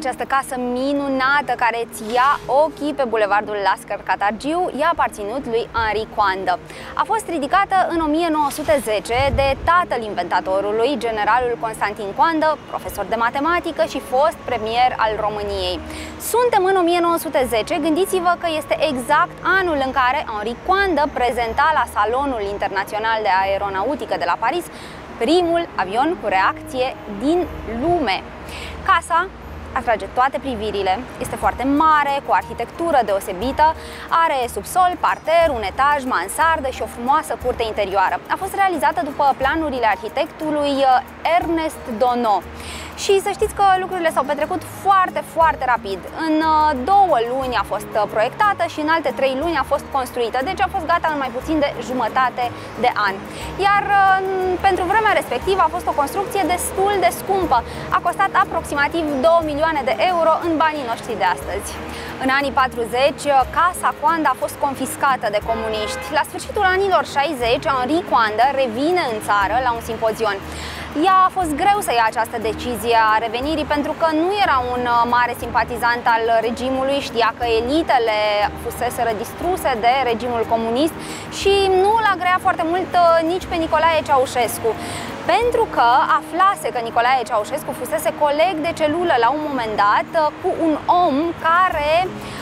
Această casă minunată care îți ia ochii pe bulevardul Lascar Catargiu i-a aparținut lui Henri Coandă. A fost ridicată în 1910 de tatăl inventatorului, generalul Constantin Coandă, profesor de matematică și fost premier al României. Suntem în 1910, gândiți-vă că este exact anul în care Henri Coandă prezenta la Salonul Internațional de Aeronautică de la Paris primul avion cu reacție din lume. Casa atrage toate privirile, este foarte mare, cu o arhitectură deosebită, are subsol, parter, un etaj, mansardă și o frumoasă curte interioară. A fost realizată după planurile arhitectului Ernest Donau. Și să știți că lucrurile s-au petrecut foarte rapid. În 2 luni a fost proiectată și în alte 3 luni a fost construită, deci a fost gata în mai puțin de jumătate de an. Iar pentru vremea respectivă a fost o construcție destul de scumpă. A costat aproximativ 2 milioane de euro în banii noștri de astăzi. În anii 40, casa Coandă a fost confiscată de comuniști. La sfârșitul anilor 60, Henri Coandă revine în țară la un simpozion. Ea a fost greu să ia această decizie a revenirii pentru că nu era un mare simpatizant al regimului, știa că elitele fuseseră distruse de regimul comunist și nu îl agrea foarte mult nici pe Nicolae Ceaușescu. Pentru că aflase că Nicolae Ceaușescu fusese coleg de celulă la un moment dat cu un om care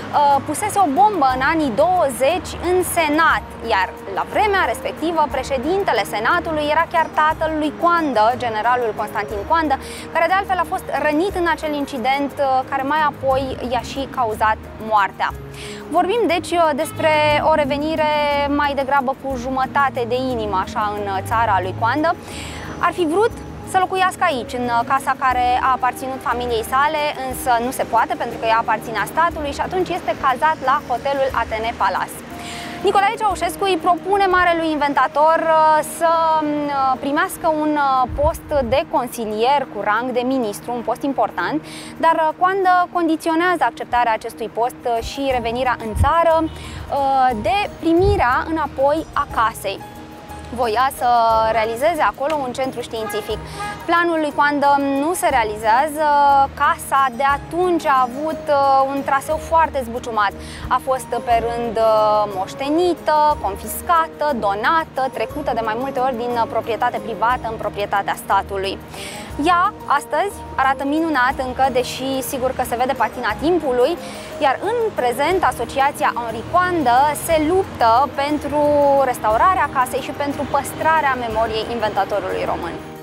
pusese o bombă în anii 20 în Senat, iar la vremea respectivă președintele Senatului era chiar tatăl lui Coandă, generalul Constantin Coandă, care de altfel a fost rănit în acel incident care mai apoi i-a și cauzat moartea. Vorbim deci despre o revenire mai degrabă cu jumătate de inimă așa în țara lui Coandă. Ar fi vrut să locuiască aici, în casa care a aparținut familiei sale, însă nu se poate pentru că ea aparține statului și atunci este cazat la hotelul Atene Palace. Nicolae Ceaușescu îi propune marelui inventator să primească un post de consilier cu rang de ministru, un post important, dar Coandă condiționează acceptarea acestui post și revenirea în țară de primirea înapoi a casei. Voia să realizeze acolo un centru științific. Planul lui Coandă nu se realizează. Casa de atunci a avut un traseu foarte zbuciumat. A fost pe rând moștenită, confiscată, donată, trecută de mai multe ori din proprietate privată în proprietatea statului. Ea, astăzi, arată minunat încă, deși sigur că se vede patina timpului, iar în prezent Asociația Henri Coandă se luptă pentru restaurarea casei și pentru păstrarea memoriei inventatorului român.